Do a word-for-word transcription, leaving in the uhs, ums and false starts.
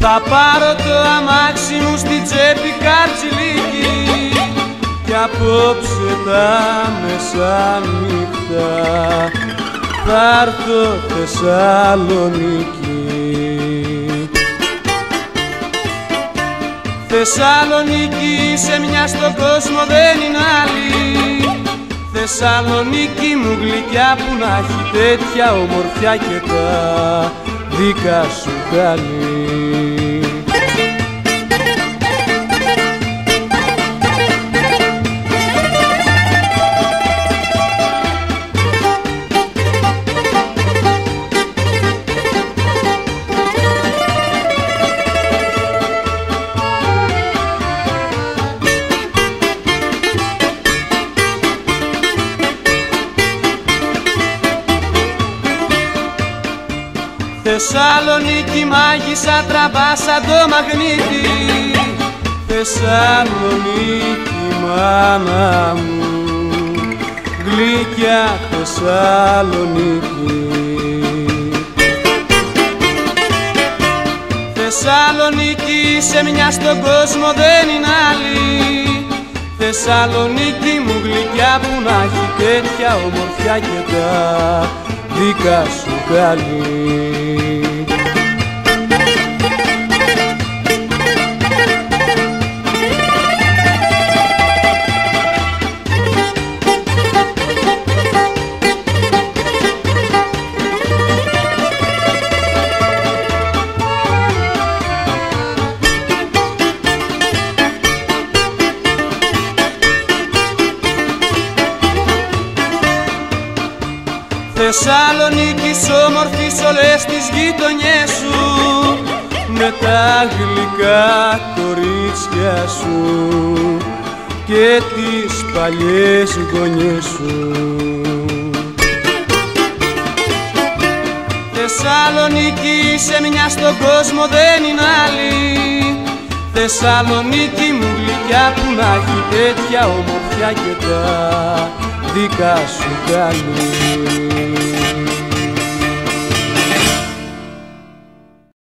Θα πάρω το αμάξι μου στην τσέπη Καρτσιλίκη κι απόψε τα μεσάνυχτα θα έρθω Θεσσαλονίκη. Θεσσαλονίκη σε μια στον κόσμο δεν είναι άλλη. Θεσσαλονίκη μου γλυκιά που να έχει τέτοια ομορφιά και τα δικά σου καλή. Θεσσαλονίκη μάγισσα τραβά σαν το μαγνήτη. Θεσσαλονίκη μάνα μου, γλυκιά Θεσσαλονίκη. Θεσσαλονίκη σε μια στον κόσμο δεν είναι άλλη. Θεσσαλονίκη μου γλυκιά που να έχει τέτοια ομορφιά και τα δικά σου καλή. Θεσσαλονίκης όμορφης όλες τις γειτονιές σου με τα γλυκά κορίτσια σου και τις παλιές γωνιές σου. Θεσσαλονίκη σε μια στον κόσμο δεν είναι άλλη. Θεσσαλονίκη μου γλυκιά που να έχει τέτοια ομορφιά και τα δικά σου καλή.